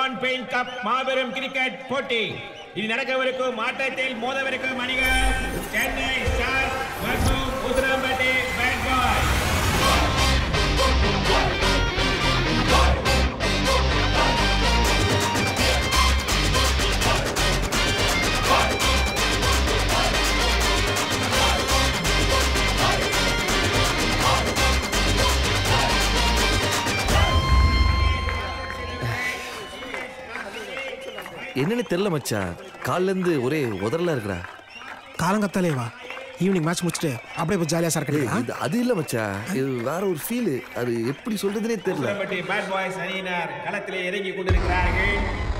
நிப்பான் paint cup மாபெரும் cricket போட்டி. இது நடக்கவிருக்கும் ஆட்டத்தில் மோதவிருக்கும் அணிகள் சென்னை ஸ்டார் மற்றும் உசிலம்பட்டி பேட் பாய்ஸ். என்னன்னு தெரியல மச்சான், காலைல இருந்து ஒரே உதறலா இருக்குடா. காலங்கத்தாலே வா, ஈவினிங் மேட்ச் முடிச்சுட்டு அப்படியே போய் ஜாலியா சார். அது இல்ல மச்சான், இது வேற ஒரு ஃபீல். அது எப்படி சொல்றதுனே தெரியல. பேட் பாய்ஸ் அணியினர் களத்திலே இறங்கி கொண்டிருக்கிறார்கள்.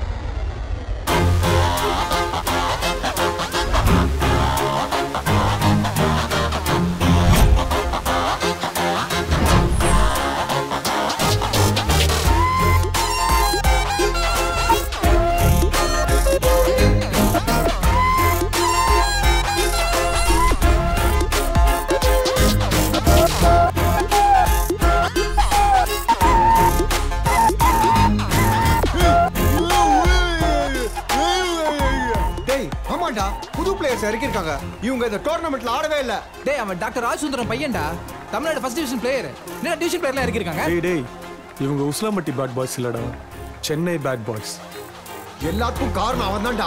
புது பிளேயர்ஸ் இறக்கிருக்காங்க. இவங்க இந்த டோர்னமெண்ட்ல ஆடவே இல்ல. டேய், அவன் டாக்டர் ராஜசுந்தரம் பையன்டா, தமிழ்நாடு ஃபர்ஸ்ட் டிவிஷன் பிளேயர். என்ன டிவிஷன் பிளேயர்ல இறக்கிருக்காங்க? டேய் இவங்க உசிலம்பட்டி பேட் பாய்ஸ் இல்லடா, சென்னை பேட் பாய்ஸ். எல்லாத்துக்கும் காரணம் அவன் தான்டா.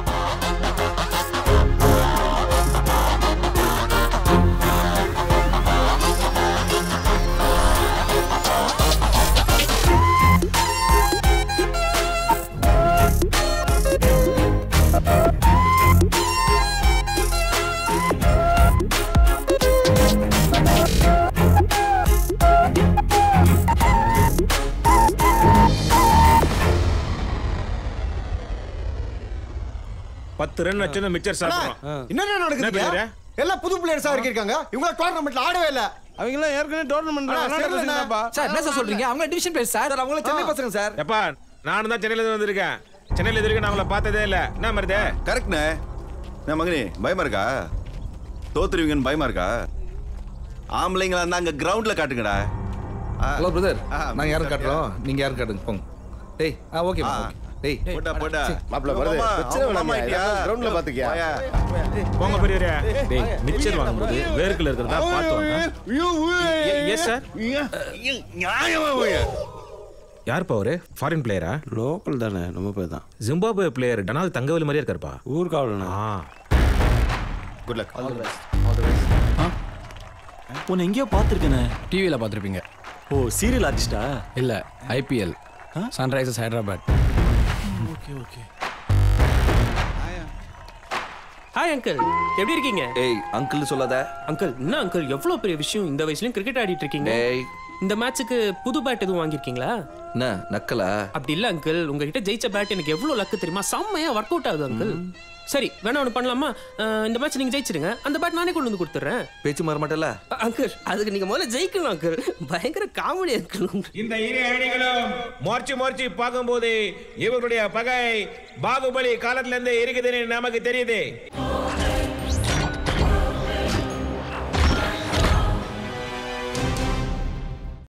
ரன் வச்சு மிச்சர் சாப்பிடுறோம். என்ன நடக்குது? எல்லாம் புது பிளேயர்ஸா இருக்காங்க. இவங்க டோர்னமெண்ட்ல ஆடவே இல்ல. அவங்க எல்லாம் ஏற்கனவே டோர்னமெண்ட்ல விளையாடுறாங்கப்பா. சார் என்ன சார் சொல்றீங்க? அவங்க டிவிஷன் பிளேயர் சார். அவங்க சென்னை பசங்க சார். எப்பா நானும் தான் சென்னையில இருந்து வந்திருக்கேன். சென்னையில இருந்து நான் அவங்கள பார்த்ததே இல்ல. என்ன மருதே? கரெக்ட்னே. நான் மகனே பயமா இருக்கா? தோத்துருவீங்கன்னு பயமா இருக்கா? ஆம்பளைங்களா இருந்தா அங்க கிரவுண்ட்ல காட்டுங்கடா. ஹலோ பிரதர், நாங்க யாரும் காட்டுறோம், நீங்க யாரும் காட்டுங்க போங்க. டேய் ஓகே டேய் போடா போடா மாப்ள வருது. பிரச்சனை வேணாமா? கிரவுண்ட்ல பாத்துக்கியா? போங்க பெரியவரே. டேய் மிச்சர் வாங்கும்போது வேர்க்குல இருக்குறதா பாத்து வாங்க. Yes sir. நியாயமா யார் பா அவரு? ஃபாரின் பிளேயரா? லோக்கல் தானே, நம்ம பேர் தான். ஜிம்பாப்வே பிளேயர் டனால் தங்கவேலு மாதிரியே இருக்காருப்பா. ஊர்காவலனா? Good luck. All the best. உன்னை எங்கேயோ பார்த்துருக்கேனே. டிவியில் பார்த்துருப்பீங்க. ஓ சீரியல் ஆர்டிஸ்டா? இல்லை, IPL Sunrisers Hyderabad. Okay okay. Hi uncle, எப்படி இருக்கீங்க? ஏய் அங்கிள் சொல்லாத. அங்கிள் என்ன அங்கிள், எவ்வளோ பெரிய விஷயம், இந்த வயசுலயும் கிரிக்கெட் ஆடிட்டு இருக்கீங்க. இந்த மேட்சுக்கு புது பேட் எதுவும் வாங்கியிருக்கீங்களா? என்ன நக்கலா? அப்படி இல்லை அங்கிள், உங்ககிட்ட ஜெயிச்ச பேட் எனக்கு எவ்வளோ லக்கு தெரியுமா? செம்மையா ஒர்க் அவுட் ஆகுது அங்கிள். சரி வேணா ஒன்று பண்ணலாமா? இந்த மேட்ச் நீங்க ஜெயிச்சிருங்க, அந்த பேட் நானே கொண்டு வந்து கொடுத்துறேன். பேச்சு மாற மாட்டல அங்கிள், அதுக்கு நீங்க முதல்ல ஜெயிக்கணும் அங்கிள். பயங்கர காமெடி இருக்கணும். இந்த இரு அணிகளும் மார்ச்சி பார்க்கும்போது இவருடைய பகை பாகுபலி காலத்துல இருந்து இருக்குதுன்னு நமக்கு தெரியுது.